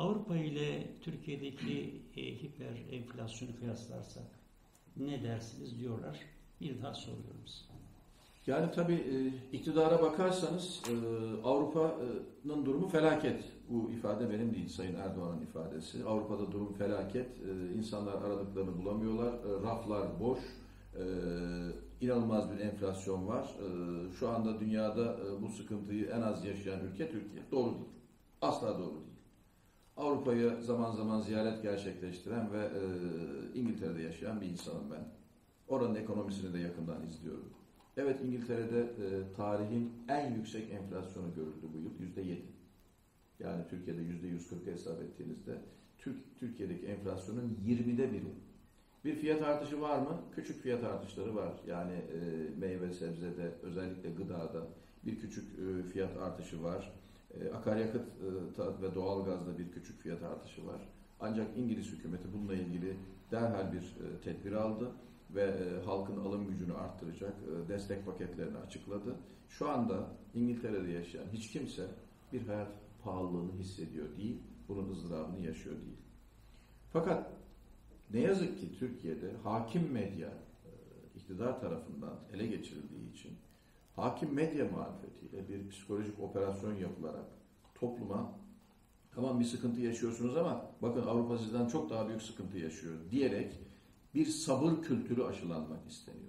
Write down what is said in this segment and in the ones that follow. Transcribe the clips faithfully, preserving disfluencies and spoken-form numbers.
Avrupa ile Türkiye'deki e, hiper enflasyonu kıyaslarsak ne dersiniz diyorlar. Bir daha soruyorum size. Yani tabii e, iktidara bakarsanız e, Avrupa'nın durumu felaket. Bu ifade benim değil, Sayın Erdoğan'ın ifadesi. Avrupa'da durum felaket. E, insanlar aradıklarını bulamıyorlar. E, raflar boş. E, inanılmaz bir enflasyon var. E, şu anda dünyada e, bu sıkıntıyı en az yaşayan ülke Türkiye. Doğru değil. Asla doğru değil. Avrupa'yı zaman zaman ziyaret gerçekleştiren ve e, İngiltere'de yaşayan bir insanım ben. Oranın ekonomisini de yakından izliyorum. Evet, İngiltere'de e, tarihin en yüksek enflasyonu görüldü bu yıl. Yüzde yedi. Yani Türkiye'de yüzde yüz kırk hesap ettiğinizde Türk, Türkiye'deki enflasyonun yirmide biri. Bir fiyat artışı var mı? Küçük fiyat artışları var. Yani e, meyve sebzede, özellikle gıdada bir küçük e, fiyat artışı var. E, akaryakıt e, ve doğalgazda bir küçük fiyat artışı var. Ancak İngiliz hükümeti bununla ilgili derhal bir e, tedbir aldı ve e, halkın alım gücünü arttıracak e, destek paketlerini açıkladı. Şu anda İngiltere'de yaşayan hiç kimse bir hayat pahalılığını hissediyor değil, bunun ızdırabını yaşıyor değil. Fakat ne yazık ki Türkiye'de hakim medya e, iktidar tarafından ele geçirildiği için hakim medya marifetiyle bir psikolojik operasyon yapılarak topluma tamam bir sıkıntı yaşıyorsunuz ama bakın Avrupa sizden çok daha büyük sıkıntı yaşıyor diyerek bir sabır kültürü aşılanmak isteniyor.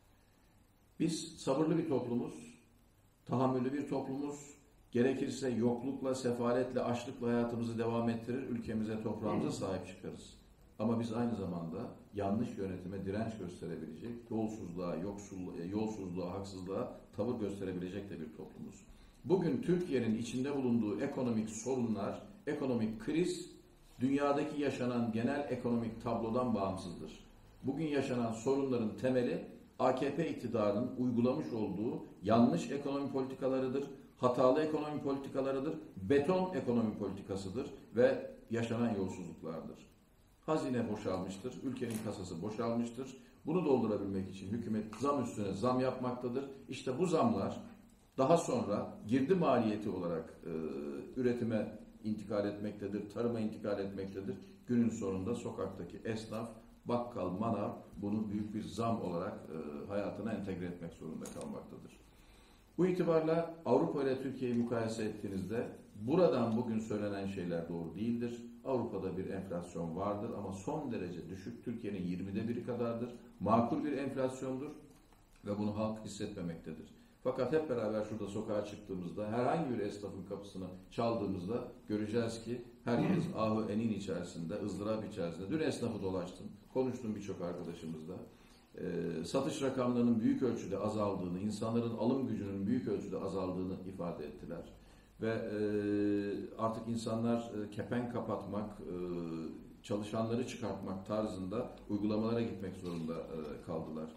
Biz sabırlı bir toplumuz, tahammüllü bir toplumuz, gerekirse yoklukla, sefaletle, açlıkla hayatımızı devam ettirir, ülkemize, toprağımıza sahip çıkarız. Ama biz aynı zamanda yanlış yönetime direnç gösterebilecek, yolsuzluğa, yoksulluğa, yolsuzluğa, haksızlığa tavır gösterebilecek de bir toplumuz. Bugün Türkiye'nin içinde bulunduğu ekonomik sorunlar, ekonomik kriz, dünyadaki yaşanan genel ekonomik tablodan bağımsızdır. Bugün yaşanan sorunların temeli A K P iktidarının uygulamış olduğu yanlış ekonomi politikalarıdır, hatalı ekonomi politikalarıdır, beton ekonomi politikasıdır ve yaşanan yolsuzluklardır. Hazine boşalmıştır, ülkenin kasası boşalmıştır. Bunu doldurabilmek için hükümet zam üstüne zam yapmaktadır. İşte bu zamlar daha sonra girdi maliyeti olarak e, üretime intikal etmektedir, tarıma intikal etmektedir. Günün sonunda sokaktaki esnaf, bakkal, manav bunu büyük bir zam olarak e, hayatına entegre etmek zorunda kalmaktadır. Bu itibarla Avrupa ile Türkiye'yi mukayese ettiğinizde buradan bugün söylenen şeyler doğru değildir. Avrupa'da bir enflasyon vardır ama son derece düşük. Türkiye'nin yirmide biri kadardır. Makul bir enflasyondur ve bunu halk hissetmemektedir. Fakat hep beraber şurada sokağa çıktığımızda, herhangi bir esnafın kapısını çaldığımızda göreceğiz ki herkes ahı enin içerisinde, ızdırap içerisinde. Dün esnafı dolaştım, konuştum birçok arkadaşımızla. E, satış rakamlarının büyük ölçüde azaldığını, insanların alım gücünün büyük ölçüde azaldığını ifade ettiler. Ve e, artık insanlar e, kepenk kapatmak, e, çalışanları çıkartmak tarzında uygulamalara gitmek zorunda e, kaldılar.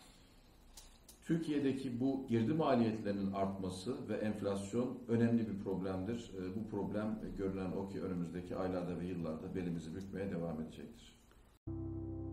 Türkiye'deki bu girdi maliyetlerinin artması ve enflasyon önemli bir problemdir. E, bu problem e, görünen o ki önümüzdeki aylarda ve yıllarda belimizi bükmeye devam edecektir.